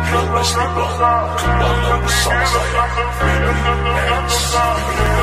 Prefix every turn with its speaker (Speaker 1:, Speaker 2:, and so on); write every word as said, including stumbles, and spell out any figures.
Speaker 1: Real Westy Ball, combined with songs like Baby X.